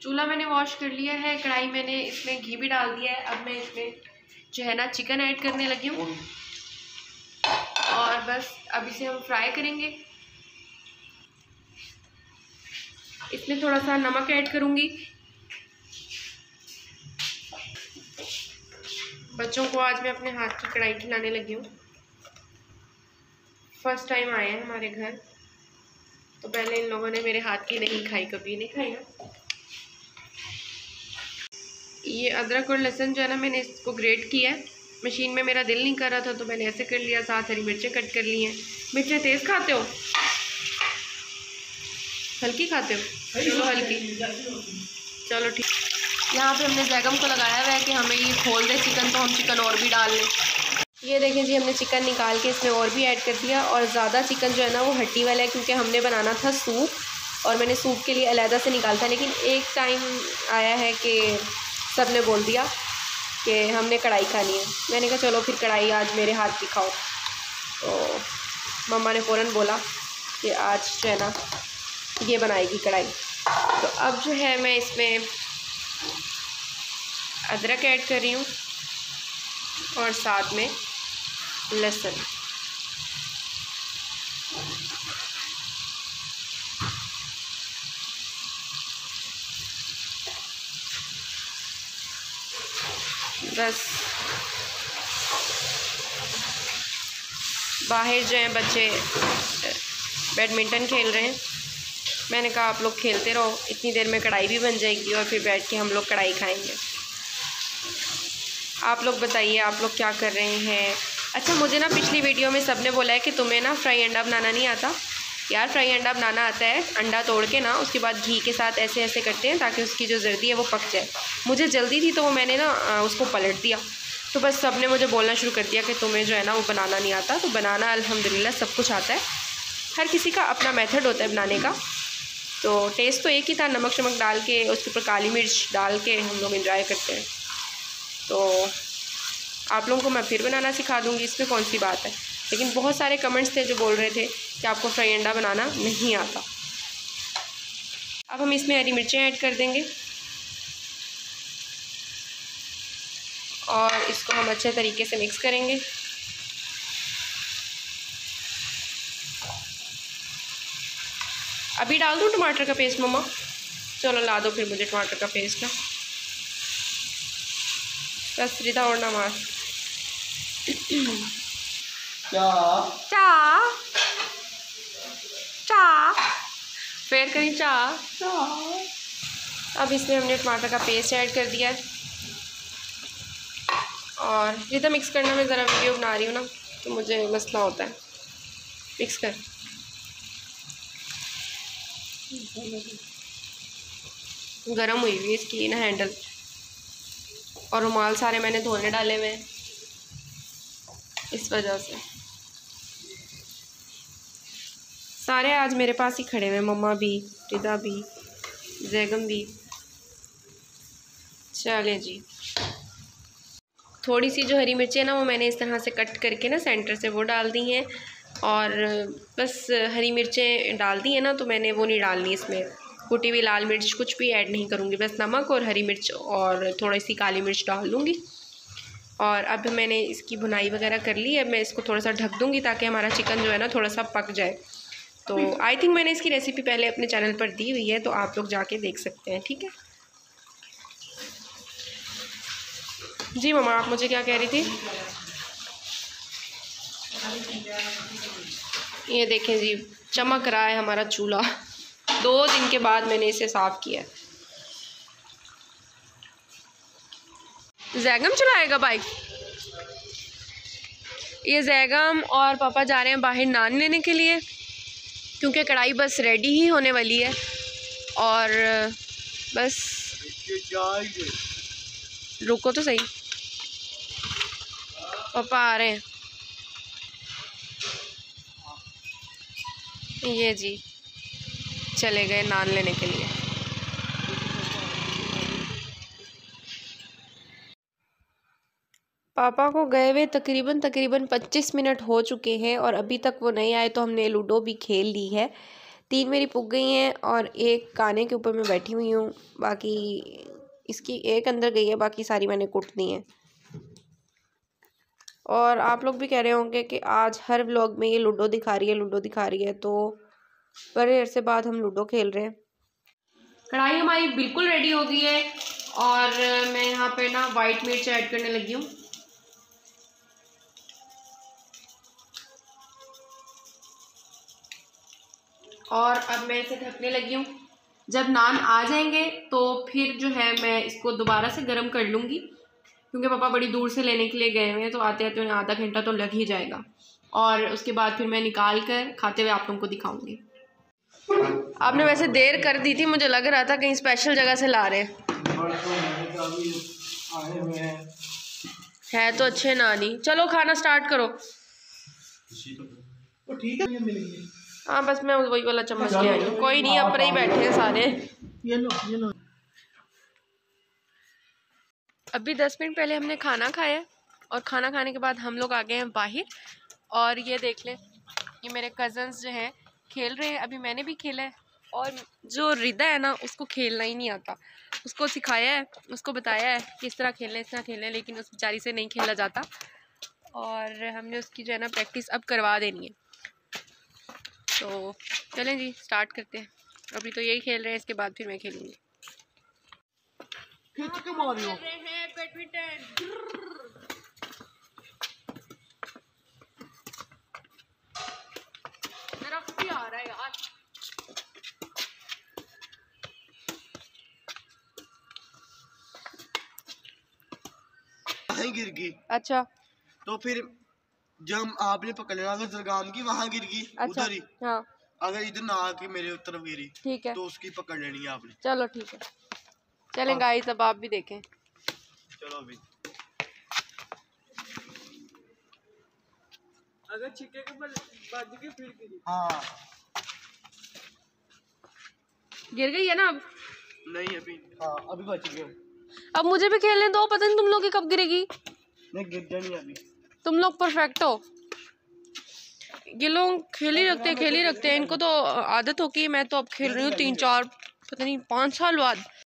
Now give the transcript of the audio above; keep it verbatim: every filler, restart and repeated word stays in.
चूल्हा मैंने वॉश कर लिया है, कढ़ाई मैंने इसमें घी भी डाल दिया है। अब मैं इसमें जो है ना चिकन ऐड करने लगी हूँ और बस अब इसे हम फ्राई करेंगे। इसमें थोड़ा सा नमक ऐड करूँगी। बच्चों को आज मैं अपने हाथ की कढ़ाई खिलाने लगी हूँ। फर्स्ट टाइम आए हैं हमारे घर, तो पहले इन लोगों ने मेरे हाथ की नहीं खाई, कभी नहीं खाई ना। ये अदरक और लहसुन जो है ना मैंने इसको ग्रेट किया है। मशीन में मेरा दिल नहीं कर रहा था तो मैंने ऐसे कर लिया। साथ हरी मिर्चें कट कर ली हैं। मिर्चें तेज़ खाते हो, हल्की खाते हो? चलो हल्की, चलो ठीक। यहाँ पे हमने जैगम को लगाया हुआ है कि हमें ये खोल दे चिकन, तो हम चिकन और भी डाल लें। ये देखें जी, हमने चिकन निकाल के इसमें और भी ऐड कर दिया। और ज़्यादा चिकन जो है ना वो हड्डी वाला है, क्योंकि हमने बनाना था सूप और मैंने सूप के लिए अलहदा से निकाला था। लेकिन एक टाइम आया है कि सब ने बोल दिया कि हमने कढ़ाई खानी है। मैंने कहा चलो फिर कढ़ाई आज मेरे हाथ की खाओ। तो मम्मा ने फ़ौरन बोला कि आज जो है ना ये बनाएगी कढ़ाई। तो अब जो है मैं इसमें अदरक ऐड कर रही हूँ और साथ में लहसुन। बस बाहर जो हैं बच्चे बैडमिंटन खेल रहे हैं। मैंने कहा आप लोग खेलते रहो, इतनी देर में कढ़ाई भी बन जाएगी और फिर बैठ के हम लोग कढ़ाई खाएंगे। आप लोग बताइए आप लोग क्या कर रहे हैं। अच्छा, मुझे ना पिछली वीडियो में सबने बोला है कि तुम्हें ना फ्राई अंडा बनाना नहीं आता। यार फ्राई अंडा बनाना आता है। अंडा तोड़ के ना उसके बाद घी के साथ ऐसे ऐसे करते हैं ताकि उसकी जो जर्दी है वो पक जाए। मुझे जल्दी थी तो वो मैंने ना उसको पलट दिया। तो बस सब ने मुझे बोलना शुरू कर दिया कि तुम्हें जो है ना वो बनाना नहीं आता। तो बनाना अल्हम्दुलिल्लाह सब कुछ आता है। हर किसी का अपना मेथड होता है बनाने का। तो टेस्ट तो एक ही था, नमक शमक डाल के उसके ऊपर काली मिर्च डाल के हम लोग एंजॉय करते हैं। तो आप लोगों को मैं फिर बनाना सिखा दूँगी, इसमें कौन सी बात है। लेकिन बहुत सारे कमेंट्स थे जो बोल रहे थे कि आपको फ्राई अंडा बनाना नहीं आता। अब हम इसमें हरी मिर्चें ऐड कर देंगे और इसको हम अच्छे तरीके से मिक्स करेंगे। अभी डाल दूँ टमाटर का पेस्ट मम्मा? चलो ला दो फिर मुझे टमाटर का पेस्ट ना। बस रिदा और नमाज चा चा चा फिर करी चा चा। अब इसमें हमने टमाटर का पेस्ट ऐड कर दिया है और रिदा मिक्स करना, मैं ज़रा वीडियो बना रही हूँ ना तो मुझे मसला होता है। मिक्स कर। गरम हुई हुई इसकी ना हैंडल, और रुमाल सारे मैंने धोने डाले हुए हैं इस वजह से। सारे आज मेरे पास ही खड़े हुए, मम्मा भी, रिदा भी, जैगम भी। चलें जी, थोड़ी सी जो हरी मिर्चें ना वो मैंने इस तरह से कट करके ना सेंटर से वो डाल दी हैं। और बस हरी मिर्चें डाल दी हैं ना, तो मैंने वो नहीं डालनी इसमें कुटी हुई लाल मिर्च कुछ भी ऐड नहीं करूँगी। बस नमक और हरी मिर्च और थोड़ी सी काली मिर्च डाल दूँगी। और अब मैंने इसकी भुनाई वगैरह कर ली है। मैं इसको थोड़ा सा ढक दूँगी ताकि हमारा चिकन जो है ना थोड़ा सा पक जाए। तो आई थिंक मैंने इसकी रेसिपी पहले अपने चैनल पर दी हुई है, तो आप लोग जाके देख सकते हैं। ठीक है जी मम्मा, आप मुझे क्या कह रही थी? ये देखें जी, चमक रहा है हमारा चूल्हा। दो दिन के बाद मैंने इसे साफ़ किया। जैगम चलाएगा बाइक। ये जैगम और पापा जा रहे हैं बाहर नान लेने के लिए, क्योंकि कढ़ाई बस रेडी ही होने वाली है। और बस रुको तो सही, पापा आ रहे हैं। ये जी चले गए नान लेने के लिए। पापा को गए हुए तकरीबन तकरीबन पच्चीस मिनट हो चुके हैं और अभी तक वो नहीं आए, तो हमने लूडो भी खेल ली है। तीन मेरी पुग गई हैं और एक काने के ऊपर मैं बैठी हुई हूँ, बाकी इसकी एक अंदर गई है, बाकी सारी मैंने कुट दी हैं। और आप लोग भी कह रहे होंगे कि आज हर व्लॉग में ये लूडो दिखा रही है लूडो दिखा रही है, तो बड़े अरसे बाद हम लूडो खेल रहे हैं। कढ़ाई हमारी बिल्कुल रेडी हो गई है और मैं यहाँ पे ना वाइट मिर्च ऐड करने लगी हूँ। और अब मैं इसे ढकने लगी हूँ। जब नान आ जाएंगे तो फिर जो है मैं इसको दोबारा से गर्म कर लूँगी, क्योंकि पापा बड़ी दूर से लेने के लिए गए हुए हैं, तो आते आते उन्हें आधा घंटा तो लग ही जाएगा। और उसके बाद फिर मैं निकाल कर खाते हुए आप लोगों को दिखाऊंगी। आपने वैसे देर कर दी थी, मुझे लग रहा था कहीं स्पेशल जगह से ला रहे हैं। है तो अच्छे नानी। चलो खाना स्टार्ट करो। ठीक है, हाँ बस मैं वही वाला चम्मच ले आई हूँ। कोई नहीं, अपने ही बैठे हैं सारे। ये लो, ये लो। अभी दस मिनट पहले हमने खाना खाया और खाना खाने के बाद हम लोग आ गए हैं बाहर। और ये देख लें, ये मेरे कज़न्स जो हैं खेल रहे हैं। अभी मैंने भी खेला है और जो रिदा है ना, उसको खेलना ही नहीं आता। उसको सिखाया है, उसको बताया है कि इस तरह खेलना इस तरह खेलना, लेकिन उस बेचारी से नहीं खेला जाता। और हमने उसकी जो है ना प्रैक्टिस अब करवा देनी है। तो चलें जी, स्टार्ट करते हैं। अभी तो यही खेल रहे हैं, इसके बाद फिर मैं खेलूँगी। खींच के मारियो। खेल रहे हैं बैडमिंटन। मेरा भी आ रहा है यार। गिर गई। अच्छा, तो फिर जब आपने पकड़ लिया, अगर जरगाम की वहाँ गिर गई, अच्छा, उधर ही। हाँ, अगर इधर ना आके मेरे तरफ गिरी, ठीक है, तो उसकी पकड़ लेनी है आपने। चलो ठीक है, चलें गाइस, अब आप भी देखें। चलो अभी अगर छिके के बाद के फिर गिरी। हाँ, गिर गई है ना अब? नहीं अभी। हाँ अभी बच गए। अब मुझे भी खेलने दो, पता नहीं तुम लोग की कब गिरेगी। नहीं गिर जानी अभी। तुम लोग परफेक्ट हो। ये लोग खेल ही रखते हैं खेल ही रखते हैं इनको तो आदत हो गई। मैं तो अब खेल रही हूँ तीन चार पता नहीं पाँच साल बाद।